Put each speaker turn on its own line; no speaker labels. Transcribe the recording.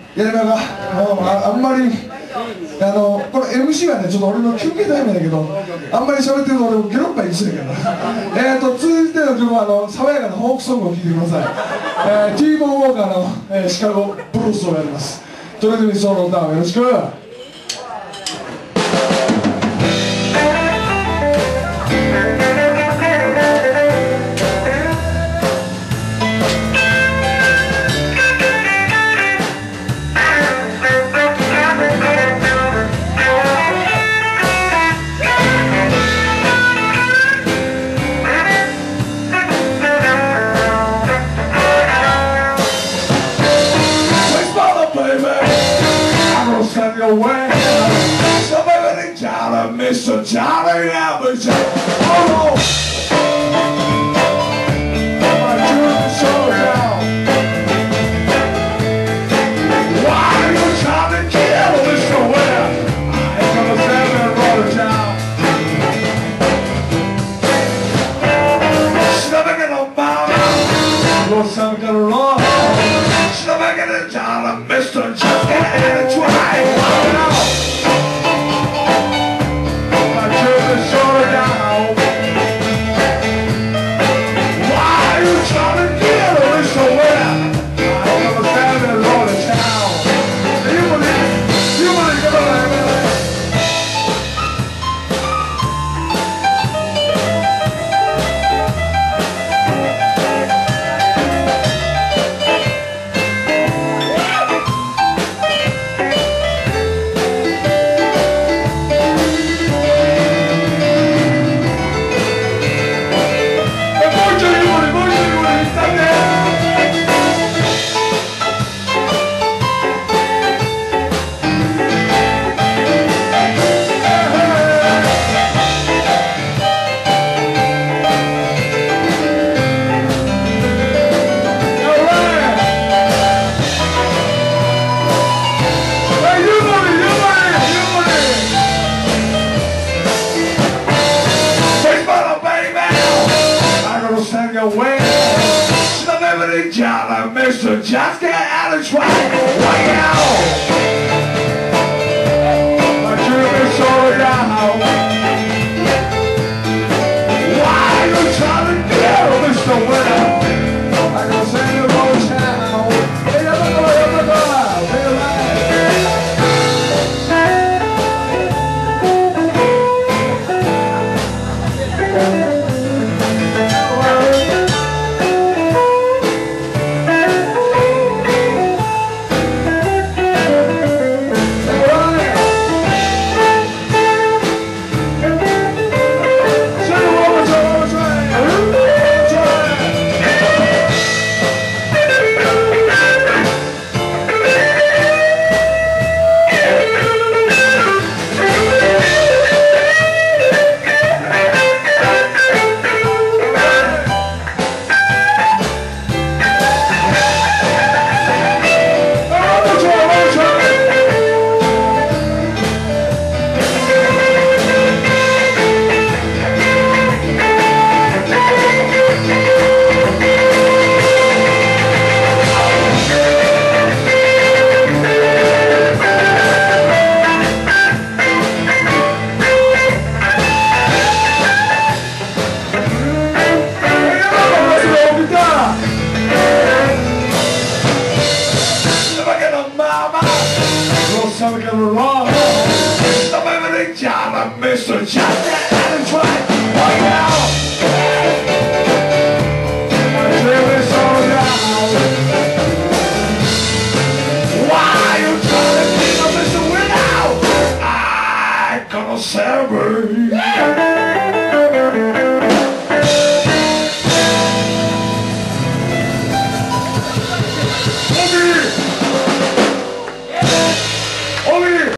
やりまがあんまりこれ MC はねちょっと俺の休憩タイムだけどあんまり喋ってると俺もゲロッパイにしてるから続いての曲は爽やかなフォークソングを聴いてください。T ボーンウォーカーのシカゴブルースをやります。トレンドミソロダウンよろしく。Away. So baby, Charlie, Mr. Charlie, average. Oh no! My truth is so down. Why are you trying to kill Mr. Ware? I ain't gonna stand there and roll it down. She's never gonna bow down. You're some gonna roll. She's never gonna Charlie, Mr. Just get in and try. Mr. Just get out and try way out. My dream is so down. Why are you trying to kill Mr. Winner? I can send you all town. Hey, Mr. Just get out and try.